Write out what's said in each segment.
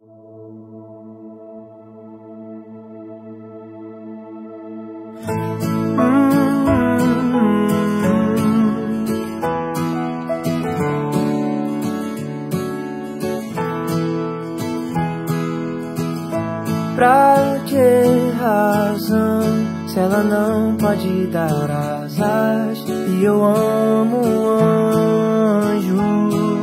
Pra que razão, se ela não pode dar asas? E eu amo um anjo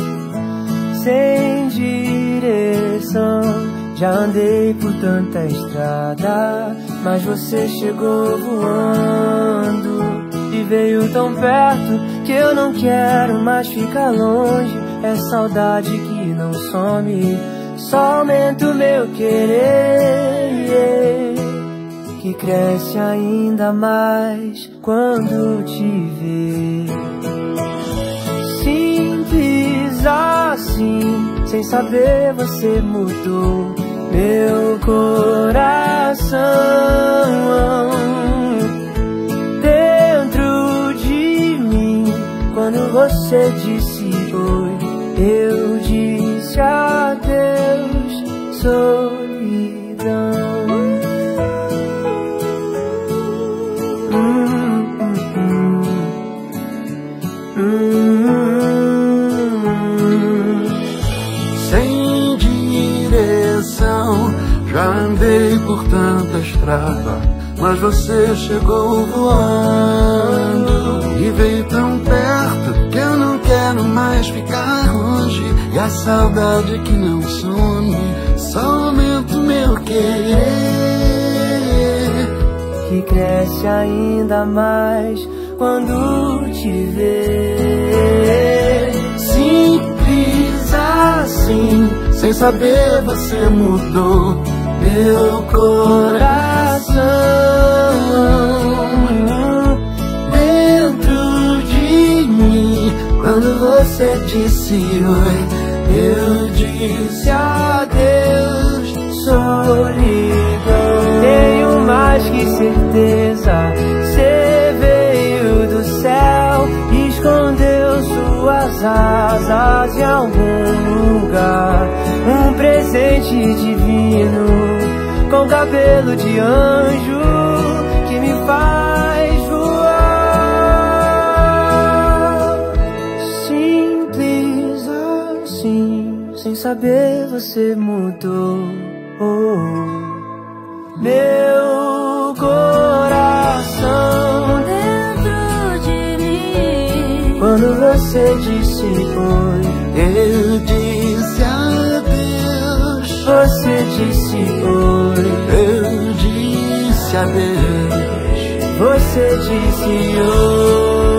sem direção. Já andei por tanta estrada, mas você chegou voando e veio tão perto que eu não quero mais ficar longe. É saudade que não some, só aumenta o meu querer, que cresce ainda mais quando te vê. Simples assim, sem saber você mudou meu coração. Dentro de mim, quando você disse oi, eu disse adeus, solidão. Sem direção, já andei por tanta estrada, mas você chegou voando e veio tão perto que eu não quero mais ficar longe. E a saudade que não some, só aumenta o meu querer, que cresce ainda mais quando te vê. Simples assim, sem saber você mudou meu coração. Dentro de mim, quando você disse oi, eu disse adeus, solidão. Tenho mais que certeza, você veio do céu, escondeu suas asas em algum lugar. Um presente divino, com cabelo de anjo, que me faz voar. Simples assim, sem saber você mudou meu coração. Dentro de mim, Quando você disse oi, eu disse adeus. você disse oi, Eu disse adeus. você disse oi.